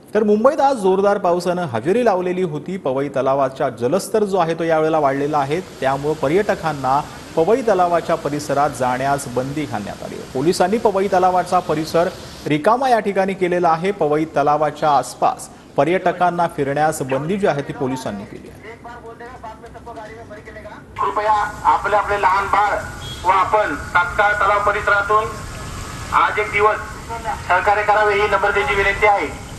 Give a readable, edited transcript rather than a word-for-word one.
तर मुंबईत आज जोरदार पावसानं हजेरी लावलेली होती। पवई तलावाचा जलस्तर जो आहे तो यावेळेला वाढलेला आहे, त्यामुळे पर्यटकांना पवई तलावाच्या परिसरात जाण्यास बंदी घालण्यात आली आहे। पोलिसांनी पवई तलावाचा परिसर रिकामा या ठिकाणी केलेला आहे। पवई तलावाच्या आसपास पर्यटकांना फिरण्यास बंदी जी आहे ती पोलिसांनी केली आहे। कृपया आपले आपले लहान बाळ व आपण तात्काळ तलाव परिसरातून आज एक दिवस सहकार्य करावे ही नम्रतेची विनंती आहे।